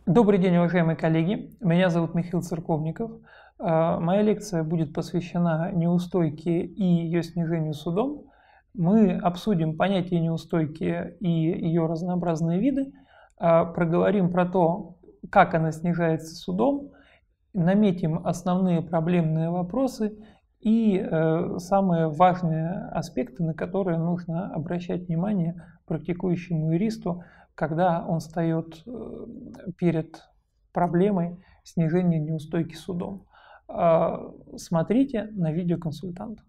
Добрый день, уважаемые коллеги. Меня зовут Михаил Церковников. Моя лекция будет посвящена неустойке и ее снижению судом. Мы обсудим понятие неустойки и ее разнообразные виды, проговорим про то, как она снижается судом, наметим основные проблемные вопросы и самые важные аспекты, на которые нужно обращать внимание практикующему юристу, когда он встает перед проблемой снижения неустойки судом. Смотрите на видеоконсультант.